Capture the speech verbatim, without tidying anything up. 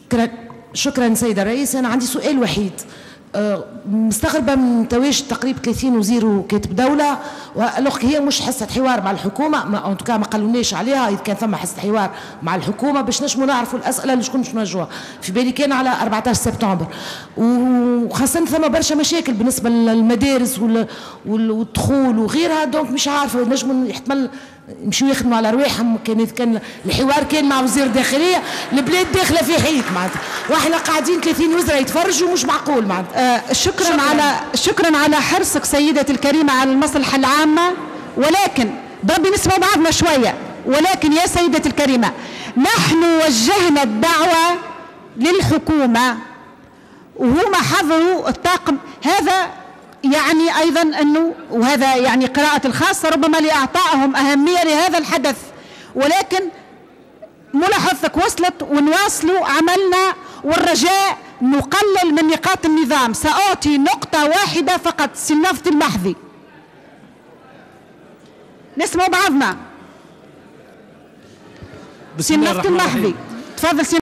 شكرا شكرا سيدة الرئيس. أنا عندي سؤال وحيد. أه مستغربة من تواجد تقريبا ثلاثين وزير وكاتب دولة، والوغ هي مش حصة حوار مع الحكومة، ما أن ما قالوناش عليها. إذا كان ثم حصة حوار مع الحكومة باش نجموا نعرفوا الأسئلة اللي شكون باش نوجهوها. في بالي كان على أربعة عشر سبتمبر، وخاصة ثم برشا مشاكل بالنسبة للمدارس والدخول وغيرها. دونك مش عارفة نجموا يحتمل يمشيو يخدموا على رواحهم. كان كان الحوار كان مع وزير الداخليه، البلاد داخله في حيط معناتها، واحنا قاعدين ثلاثين وزراء يتفرجوا، مش معقول معناتها. آه شكرا, شكرا على شكرا على حرصك سيدتي الكريمه على المصلحه العامه، ولكن ضربي نسمع بعضنا شويه. ولكن يا سيدتي الكريمه، نحن وجهنا الدعوه للحكومه وهما حضروا الطاقم هذا، يعني أيضا أنه وهذا يعني قراءة الخاصة ربما لإعطائهم أهمية لهذا الحدث، ولكن ملاحظتك وصلت ونواصلوا عملنا. والرجاء نقلل من نقاط النظام. سأعطي نقطة واحدة فقط. سنافة المحذي، نسمع بعضنا. سنافة المحذي، تفضل.